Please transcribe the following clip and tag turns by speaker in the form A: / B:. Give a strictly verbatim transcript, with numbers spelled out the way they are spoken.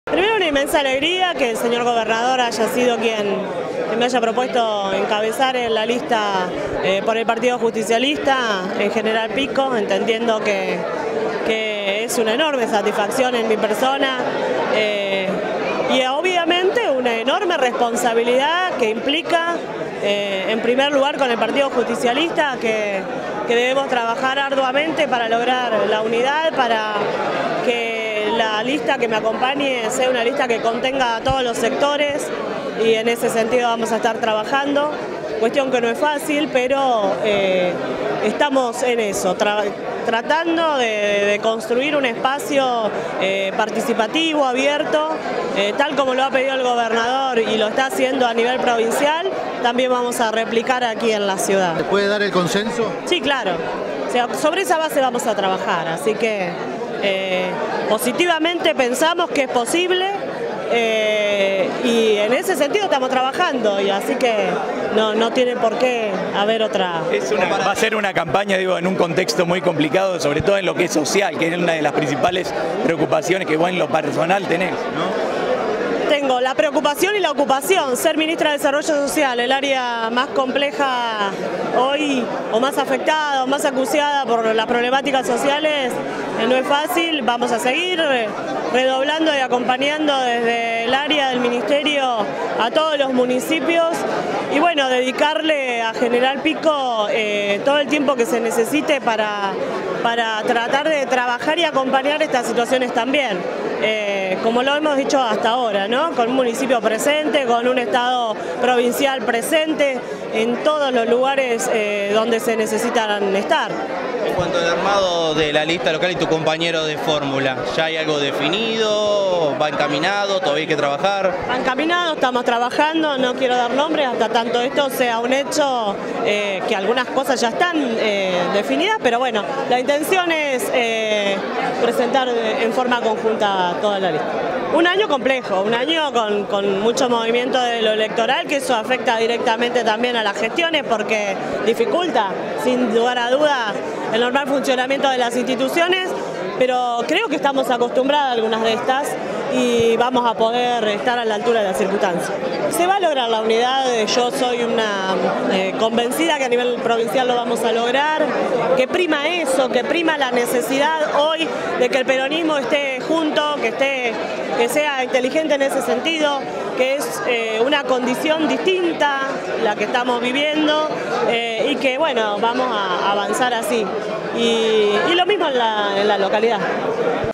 A: Primero, una inmensa alegría que el señor gobernador haya sido quien, quien me haya propuesto encabezar en la lista eh, por el Partido Justicialista en General Pico, entendiendo que, que es una enorme satisfacción en mi persona eh, y obviamente una enorme responsabilidad que implica, eh, en primer lugar, con el Partido Justicialista, que, que debemos trabajar arduamente para lograr la unidad, para que la lista que me acompañe sea una lista que contenga a todos los sectores, y en ese sentido vamos a estar trabajando, cuestión que no es fácil, pero eh, estamos en eso, tra tratando de, de construir un espacio eh, participativo, abierto, eh, tal como lo ha pedido el gobernador y lo está haciendo a nivel provincial, también vamos a replicar aquí en la ciudad.
B: ¿Se puede dar el consenso?
A: Sí, claro, o sea, sobre esa base vamos a trabajar, así que eh, positivamente pensamos que es posible. Eh, y en ese sentido estamos trabajando, y así que no, no tiene por qué haber otra.
C: Es una, va a ser una campaña, digo, en un contexto muy complicado, sobre todo en lo que es social, que es una de las principales preocupaciones que vos en lo personal tenés, ¿no?
A: Tengo la preocupación y la ocupación. Ser ministra de Desarrollo Social, el área más compleja hoy, o más afectada, o más acuciada por las problemáticas sociales, eh, no es fácil. Vamos a seguir redoblando y acompañando desde el área del ministerio a todos los municipios, y bueno, dedicarle a General Pico eh, todo el tiempo que se necesite para, para tratar de trabajar y acompañar estas situaciones también. Eh, como lo hemos dicho hasta ahora, ¿no? Con un municipio presente, con un Estado provincial presente en todos los lugares eh, donde se necesitan estar.
D: En cuanto al armado de la lista local y tu compañero de fórmula, ¿ya hay algo definido? ¿Va encaminado? ¿Todavía hay que trabajar?
A: Va encaminado, estamos trabajando, no quiero dar nombres hasta tanto esto sea un hecho, eh, que algunas cosas ya están eh, definidas, pero bueno, la intención es eh, presentar en forma conjunta toda la lista. Un año complejo, un año con, con mucho movimiento de lo electoral, que eso afecta directamente también a las gestiones porque dificulta, sin lugar a dudas, el normal funcionamiento de las instituciones, pero creo que estamos acostumbrados a algunas de estas y vamos a poder estar a la altura de las circunstancias. Se va a lograr la unidad, yo soy una eh, convencida que a nivel provincial lo vamos a lograr, que prima eso, que prima la necesidad hoy de que el peronismo esté junto, que, esté, que sea inteligente en ese sentido, que es eh, una condición distinta la que estamos viviendo eh, y que bueno, vamos a avanzar así. Y, y lo mismo en la, en la localidad.